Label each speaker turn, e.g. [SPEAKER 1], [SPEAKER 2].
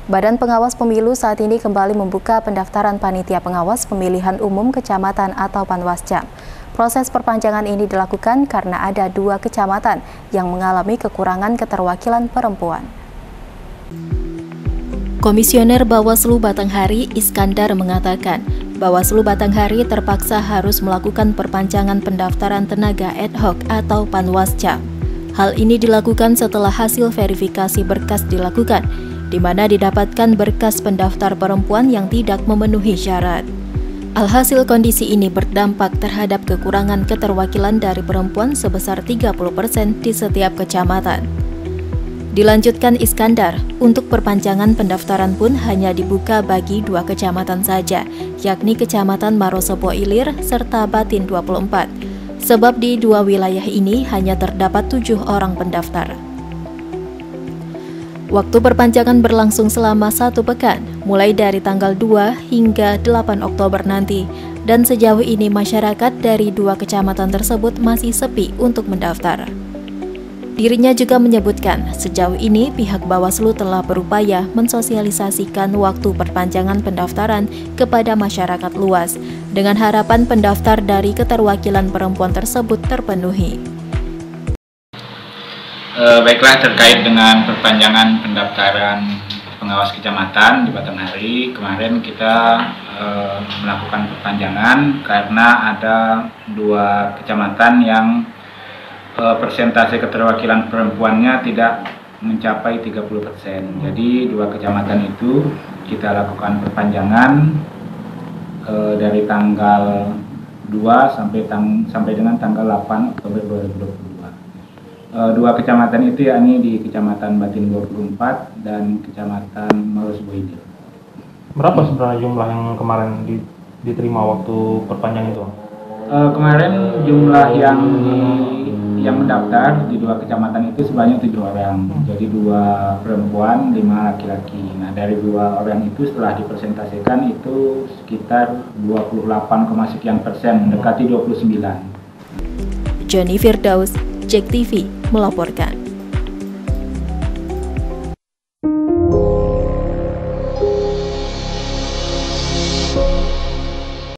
[SPEAKER 1] Badan Pengawas Pemilu saat ini kembali membuka pendaftaran Panitia Pengawas Pemilihan Umum Kecamatan atau Panwascam. Proses perpanjangan ini dilakukan karena ada 2 kecamatan yang mengalami kekurangan keterwakilan perempuan. Komisioner Bawaslu Batanghari Iskandar mengatakan, Bawaslu Batanghari terpaksa harus melakukan perpanjangan pendaftaran tenaga ad hoc atau Panwascam. Hal ini dilakukan setelah hasil verifikasi berkas dilakukan, di mana didapatkan berkas pendaftar perempuan yang tidak memenuhi syarat. Alhasil kondisi ini berdampak terhadap kekurangan keterwakilan dari perempuan sebesar 30% di setiap kecamatan. Dilanjutkan Iskandar, untuk perpanjangan pendaftaran pun hanya dibuka bagi 2 kecamatan saja, yakni Kecamatan Marosobo Ilir serta Batin 24. Sebab di 2 wilayah ini hanya terdapat 7 orang pendaftar. Waktu perpanjangan berlangsung selama 1 pekan, mulai dari tanggal 2 hingga 8 Oktober nanti, dan sejauh ini masyarakat dari 2 kecamatan tersebut masih sepi untuk mendaftar. Dirinya juga menyebutkan, sejauh ini pihak Bawaslu telah berupaya mensosialisasikan waktu perpanjangan pendaftaran kepada masyarakat luas, dengan harapan pendaftar dari keterwakilan perempuan tersebut terpenuhi.
[SPEAKER 2] Baiklah, terkait dengan perpanjangan pendaftaran pengawas kecamatan di Batanghari, kemarin kita melakukan perpanjangan karena ada 2 kecamatan yang persentase keterwakilan perempuannya tidak mencapai 30%. Jadi 2 kecamatan itu kita lakukan perpanjangan dari tanggal 2 sampai dengan tanggal 8 Oktober 2022. 2 kecamatan itu yakni di Kecamatan Batin 24 dan Kecamatan Marosobo Ilir.
[SPEAKER 3] Berapa sebenarnya jumlah yang kemarin diterima waktu perpanjangan itu?
[SPEAKER 2] Kemarin jumlah yang mendaftar di 2 kecamatan itu sebanyak 7 orang. Jadi 2 perempuan, 5 laki-laki. Nah, dari 2 orang itu setelah dipresentasikan itu sekitar 28,sekian %, mendekati 29.
[SPEAKER 1] Johnny Firdaus, JEK TV melaporkan.